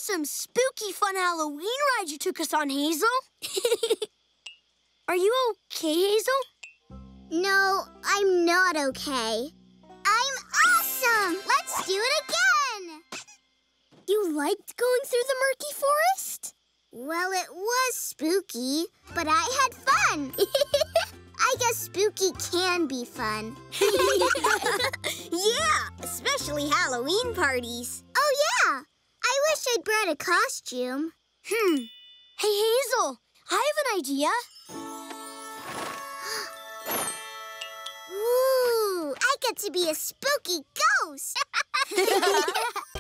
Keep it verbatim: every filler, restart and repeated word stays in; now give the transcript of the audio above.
awesome, spooky, fun Halloween ride you took us on, Hazel. Are you okay, Hazel? No, I'm not okay. I'm awesome! Let's do it again! You liked going through the murky forest? Well, it was spooky, but I had fun. I guess spooky can be fun. Yeah, especially Halloween parties. Oh, yeah. I wish I'd brought a costume. Hmm. Hey, Hazel, I have an idea. Ooh, I get to be a spooky ghost.